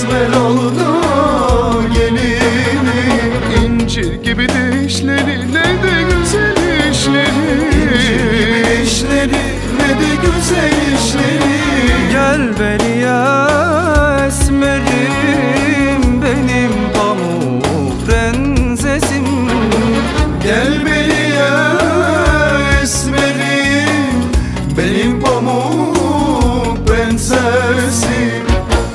esmer oldu gelinim. İncir gibi dişleri ne de güzel işleri, İncir gibi dişleri ne de güzel işleri. Gel beni esmerim, benim pamuk prensesim. Gel beni esmerim, benim pamuk prensesim.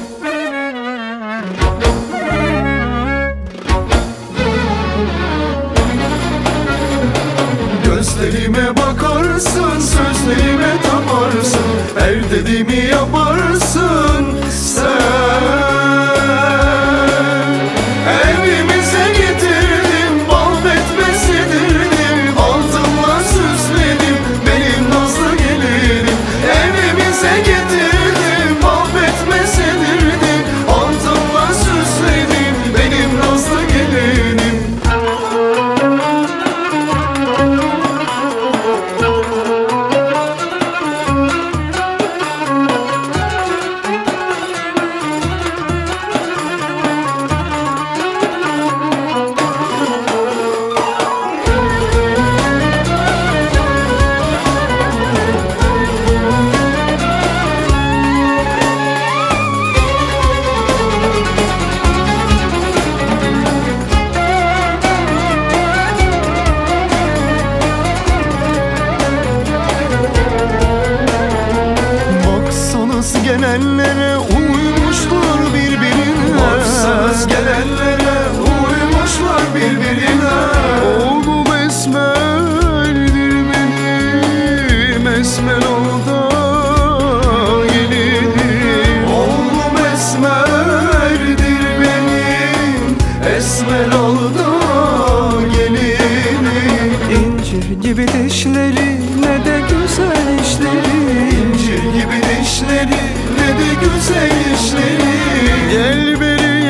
Gözlerime bakarsın, sözlerime taparsın, her dediğimi yaparsın sen. Evimize getirdim, bal betmesi yedirdim, altınla süsledim benim nazlı gelinim. Evimize getirdim, bal betmesi yedirdim, altınla süsledim benim nazlı gelinim. gelenlere uymuşlar birbirine. Baksız gelenlere uymuşlar birbirine. Oğlum esmerdir benim, esmer oldu gelinim. Oğlum esmerdir benim, esmer oldu gelinim. İncir gibi dişleri ne de güzel işleri, İncir gibi dişleri ne de güzel işleri. Gel beri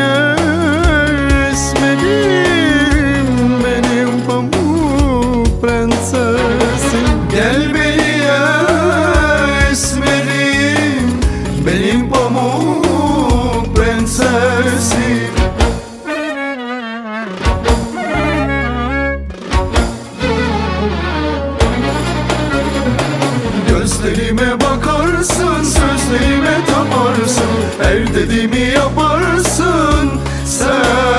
esmerim, benim pamuk prensesim. Gel beni esmerim, benim pamuk prensesim. Gözlerime bakarsın, sözlerime taparsın, her dediğimi yaparsın sen.